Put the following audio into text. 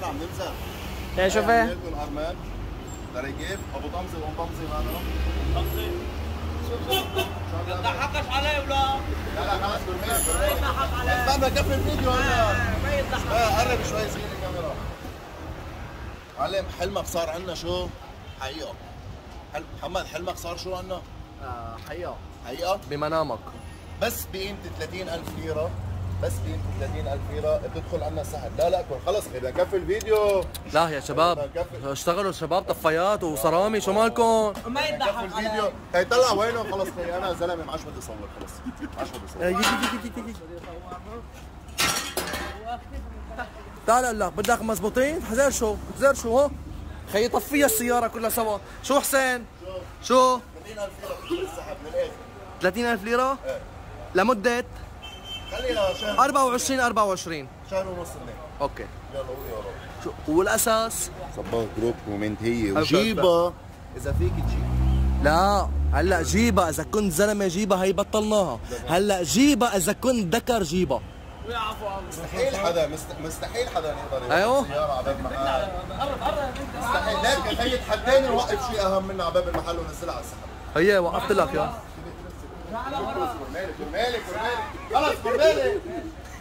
نحن عم نمزح. ايه شوفي لكم ارمان لريجيف ابو طمزه وام طمزه معنا. طمزه شو بتضحكش علي ولا؟ لا خلص برميل. ما يضحك علي. استنى كفي الفيديو هلا. ما يضحك. قرب شوي صغير الكاميرا. معلم حلمك صار عنا شو؟ حقيقة. محمد حلمك صار شو عنا؟ حقيقة حقيقة؟ بمنامك. بس بقيمة 30,000 ليرة، بس بقيمة 30,000 ليرة بتدخل عنا سهل. لا خلص بدنا نكفي الفيديو. لا يا شباب اشتغلوا شباب طفايات وصرامي شو مالكم؟ ما نكفي يضحك الفيديو. علي. هي طلع وينه خلص خي انا زلمة ما عادش بدي اصور خلص. ما عادش بدي اصور. تعال هلا بدك مزبوطين؟ حزير شو؟ حزير شو هو؟ خيي طفيها السيارة كلها سوا، شو حسين؟ شو؟ 30,000 ليرة بالسحب من الاخر. 30,000 ليرة؟ ايه لمدة خليها شهر 24 شهر ونص هناك. اوكي يلا قول يا رب. شو والاساس؟ صباغ جروب كومنت هي أوكي. وجيبها اذا فيك تجيب. لا هلا جيبها اذا كنت زلمه جيبها هي بطلناها، هلا جيبها اذا كنت ذكر جيبها. ويعفو مستحيل حدا مستحيل حدا يقدر أيوه. يوقف سيارة على باب محل. قرب انت. مستحيل. لكن خيي تحداني نوقف شيء اهم منه على باب المحل وننزلها على السحب. هي وقفت لك يا مالك خلص برمالي.